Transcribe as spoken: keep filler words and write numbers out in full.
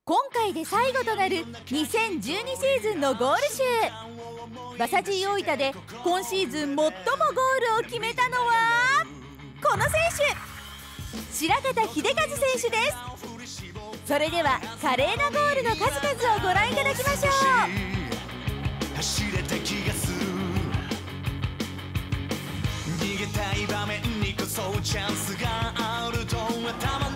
今回で最後となるにせんじゅうにシーズンのゴール集。バサジー大分で今シーズン最もゴールを決めたのはこの選手、白方秀和選手です。それでは華麗なゴールの数々をご覧いただきましょう。 走れた気がする、逃げたい場面にこそチャンスがあると頭